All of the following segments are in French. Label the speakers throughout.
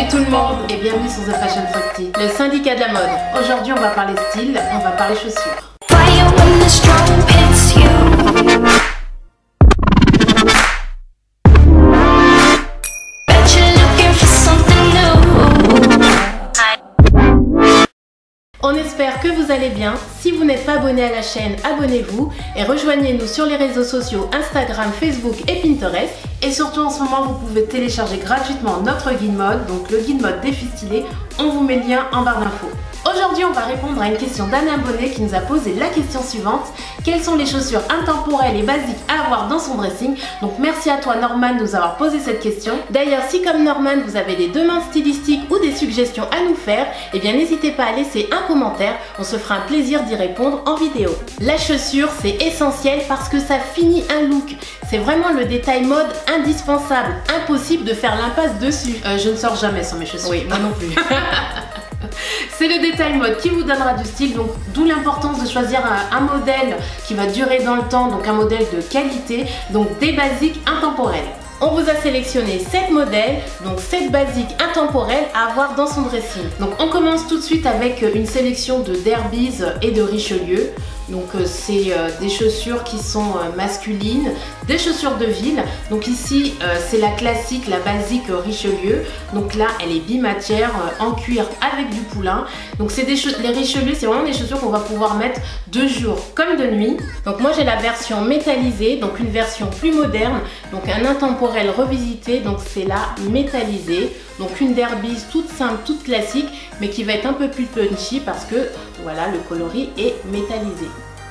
Speaker 1: tout le monde et bienvenue sur The Fashion Trusty, le syndicat de la mode. Aujourd'hui on va parler style, on va parler chaussures. On espère que vous allez bien. Si vous n'êtes pas abonné à la chaîne, abonnez-vous et rejoignez-nous sur les réseaux sociaux Instagram, Facebook et Pinterest. Et surtout en ce moment, vous pouvez télécharger gratuitement notre guide mode, donc le guide mode défi stylé. On vous met le lien en barre d'infos. Aujourd'hui, on va répondre à une question d'un abonné qui nous a posé la question suivante. Quelles sont les chaussures intemporelles et basiques à avoir dans son dressing? Donc merci à toi Norman de nous avoir posé cette question. D'ailleurs, si comme Norman, vous avez des demandes stylistiques ou des suggestions à nous faire, eh bien n'hésitez pas à laisser un commentaire. On se fera un plaisir d'y répondre en vidéo. La chaussure, c'est essentiel parce que ça finit un look. C'est vraiment le détail mode indispensable. Impossible de faire l'impasse dessus. Je ne sors jamais sans mes chaussures.
Speaker 2: Oui, moi non plus.
Speaker 1: C'est le détail mode qui vous donnera du style, donc d'où l'importance de choisir un modèle qui va durer dans le temps, donc un modèle de qualité, donc des basiques intemporelles. On vous a sélectionné 7 modèles, donc 7 basiques intemporelles à avoir dans son dressing. Donc on commence tout de suite avec une sélection de Derbies et de Richelieu. Donc c'est des chaussures qui sont masculines, des chaussures de ville. Donc ici c'est la classique, la basique Richelieu. Donc là elle est bimatière en cuir avec du poulain. Donc c'est les Richelieu, c'est vraiment des chaussures qu'on va pouvoir mettre de jour comme de nuit. Donc moi j'ai la version métallisée, donc une version plus moderne, donc un intemporel revisité. Donc c'est la métallisée. Donc une Derbies toute simple, toute classique, mais qui va être un peu plus punchy parce que voilà, le coloris est métallisé.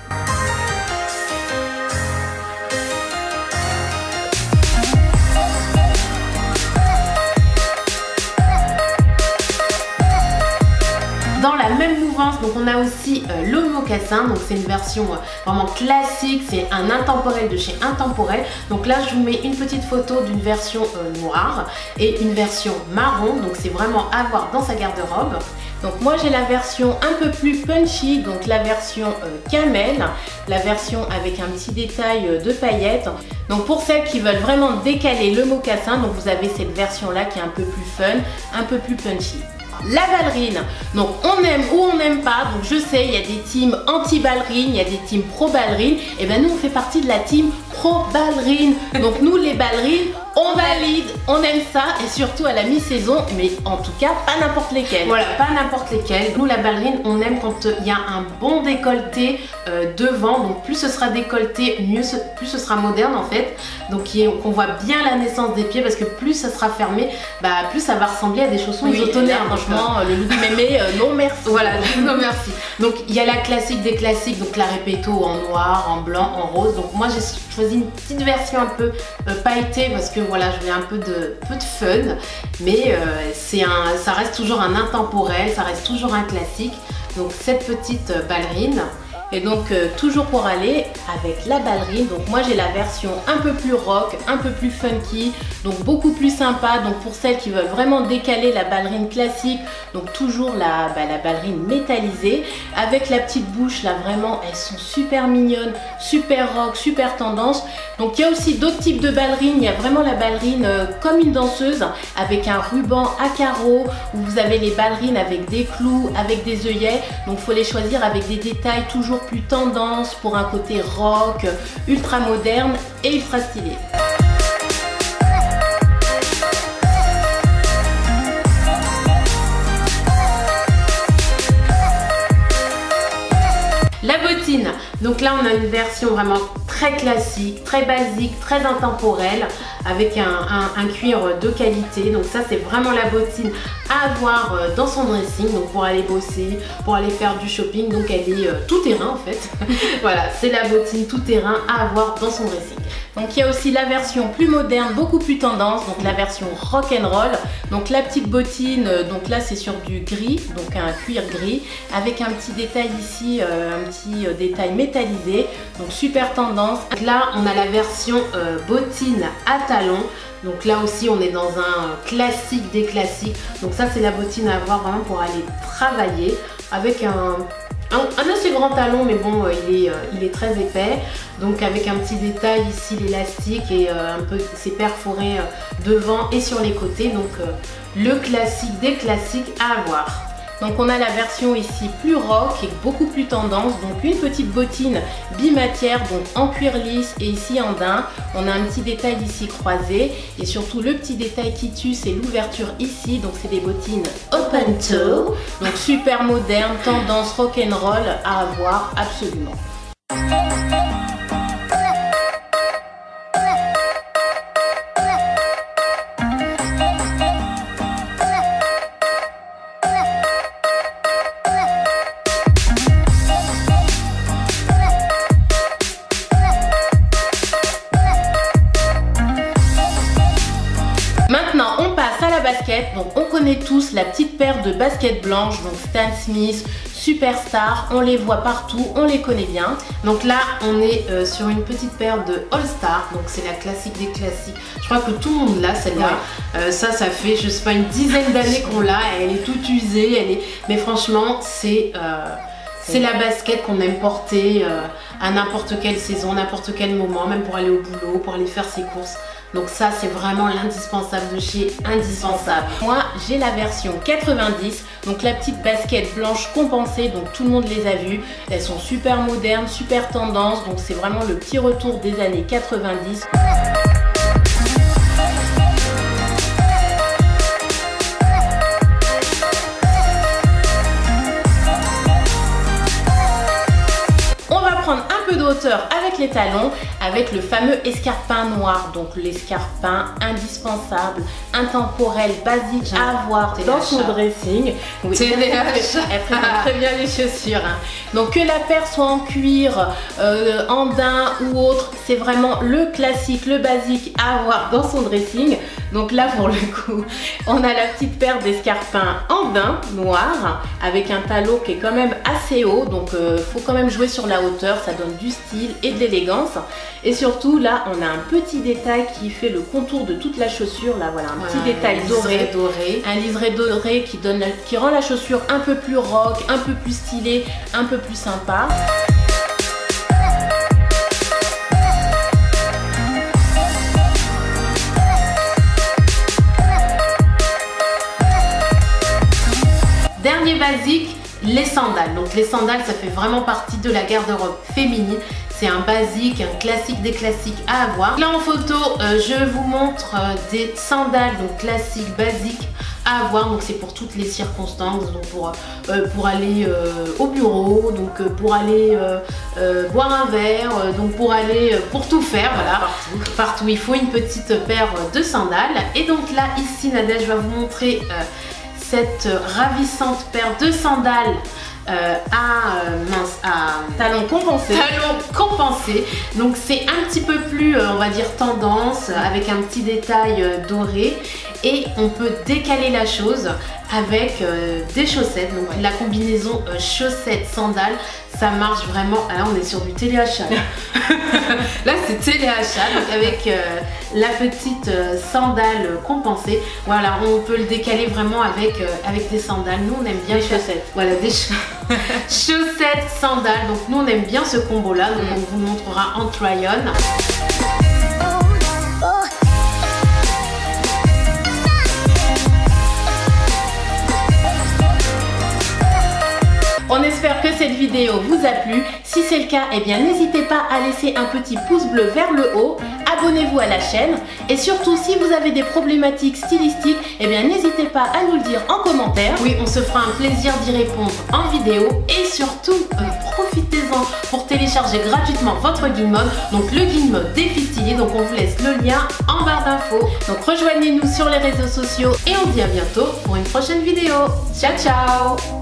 Speaker 1: Dans la même mouvance, donc on a aussi le mocassin, donc c'est une version vraiment classique, c'est un intemporel de chez Intemporel. Donc là je vous mets une petite photo d'une version noire et une version marron, donc c'est vraiment à avoir dans sa garde-robe. Donc moi j'ai la version un peu plus punchy, donc la version camel, la version avec un petit détail de paillettes. Donc pour celles qui veulent vraiment décaler le mocassin, donc vous avez cette version là qui est un peu plus fun, un peu plus punchy. La ballerine, donc on aime ou on n'aime pas, donc je sais il y a des teams anti-ballerine, il y a des teams pro-ballerine, et bien nous on fait partie de la team pro-ballerine. Donc nous les ballerines, on valide, on aime ça et surtout à la mi-saison, mais en tout cas pas n'importe lesquelles. Voilà, pas n'importe lesquelles. Nous la ballerine, on aime quand il y a un bon décolleté devant, donc plus ce sera décolleté, plus ce sera moderne en fait. Donc qu'on voit bien la naissance des pieds parce que plus ça sera fermé, bah, plus ça va ressembler à des chaussons isotonnerres. Franchement, le look mémé, non merci. Voilà, non merci. Donc il y a la classique des classiques, donc la Repetto en noir, en blanc, en rose. Donc moi j'ai choisi une petite version un peu pailletée parce que voilà, je voulais un peu de fun, mais ça reste toujours un intemporel, ça reste toujours un classique. Donc cette petite ballerine. Et donc toujours pour aller avec la ballerine, donc moi j'ai la version un peu plus rock, un peu plus funky, donc beaucoup plus sympa. Donc pour celles qui veulent vraiment décaler la ballerine classique, donc toujours la ballerine métallisée avec la petite bouche là, vraiment elles sont super mignonnes, super rock, super tendance. Donc il y a aussi d'autres types de ballerines, il y a vraiment la ballerine comme une danseuse avec un ruban à carreaux, où vous avez les ballerines avec des clous, avec des œillets. Donc il faut les choisir avec des détails toujours plus tendance pour un côté rock, ultra moderne et ultra stylé. La bottine, donc là on a une version vraiment très classique, très basique, très intemporelle avec un cuir de qualité. Donc ça c'est vraiment la bottine à avoir dans son dressing, donc pour aller bosser, pour aller faire du shopping. Donc elle est tout terrain en fait. Voilà, c'est la bottine tout terrain à avoir dans son dressing. Donc il y a aussi la version plus moderne, beaucoup plus tendance, donc la version rock'n'roll. Donc la petite bottine, donc là c'est sur du gris, donc un cuir gris, avec un petit détail ici, un petit détail métallisé, donc super tendance. Là on a la version bottine à talons. Donc là aussi on est dans un classique des classiques. Donc ça c'est la bottine à avoir vraiment pour aller travailler avec un assez grand talon, mais bon, il est très épais. Donc avec un petit détail ici, l'élastique et un peu c'est perforé devant et sur les côtés. Donc le classique des classiques à avoir. Donc on a la version ici plus rock et beaucoup plus tendance, donc une petite bottine bimatière, donc en cuir lisse et ici en daim. On a un petit détail ici croisé et surtout le petit détail qui tue, c'est l'ouverture ici, donc c'est des bottines open toe, donc super moderne, tendance rock'n'roll à avoir absolument. Maintenant, on passe à la basket. Donc, on connaît tous la petite paire de baskets blanches, donc Stan Smith, Superstar. On les voit partout, on les connaît bien. Donc là, on est sur une petite paire de All Star. Donc, c'est la classique des classiques. Je crois que tout le monde l'a, celle-là. Ouais. Ça fait, je sais pas, une dizaine d'années qu'on l'a. Elle est toute usée. Mais franchement, c'est la basket qu'on aime porter à n'importe quelle saison, n'importe quel moment, même pour aller au boulot, pour aller faire ses courses. Donc ça, c'est vraiment l'indispensable de chez Indispensable. Moi, j'ai la version 90, donc la petite basket blanche compensée, donc tout le monde les a vues. Elles sont super modernes, super tendance, donc c'est vraiment le petit retour des années 90. Un peu de hauteur avec les talons, avec le fameux escarpin noir, donc l'escarpin indispensable, intemporel, basique à avoir dans son dressing. Oui, elle présente très bien les chaussures. Hein. Donc que la paire soit en cuir, en daim ou autre, c'est vraiment le classique, le basique à avoir dans son dressing. Donc là, pour le coup, on a la petite paire d'escarpins en daim noir avec un talon qui est quand même assez haut, donc faut quand même jouer sur la hauteur, ça donne du style et de l'élégance. Et surtout là, on a un petit détail qui fait le contour de toute la chaussure. Là, voilà, un petit détail doré, un liseré doré qui rend la chaussure un peu plus rock, un peu plus stylée, un peu plus sympa. Dernier basique, les sandales. Donc les sandales, ça fait vraiment partie de la garde-robe féminine. C'est un basique, un classique des classiques à avoir. Là en photo, je vous montre des sandales, donc classiques, basiques à avoir. Donc c'est pour toutes les circonstances, donc pour aller au bureau, donc pour aller boire un verre, donc pour aller pour tout faire, voilà. Partout. Il faut une petite paire de sandales. Et donc là, ici, Nadège va vous montrer cette ravissante paire de sandales à talons compensés. Donc c'est un petit peu plus, on va dire, tendance, avec un petit détail doré. Et on peut décaler la chose avec des chaussettes. Donc la combinaison chaussettes sandales, ça marche vraiment. Alors on est sur du téléachat. Là c'est téléachat, donc avec la petite sandale compensée. Voilà, on peut le décaler vraiment avec des sandales. Nous on aime bien
Speaker 2: des chaussettes.
Speaker 1: Voilà, des chaussettes, sandales. Donc nous on aime bien ce combo là. Donc on vous montrera en try-on. On espère que cette vidéo vous a plu. Si c'est le cas, eh bien n'hésitez pas à laisser un petit pouce bleu vers le haut. Abonnez-vous à la chaîne. Et surtout, si vous avez des problématiques stylistiques, eh bien n'hésitez pas à nous le dire en commentaire. Oui, on se fera un plaisir d'y répondre en vidéo. Et surtout, profitez-en pour télécharger gratuitement votre guide mode. Donc le guide mode des filles stylées. Donc on vous laisse le lien en barre d'infos. Donc rejoignez-nous sur les réseaux sociaux. Et on se dit à bientôt pour une prochaine vidéo. Ciao, ciao!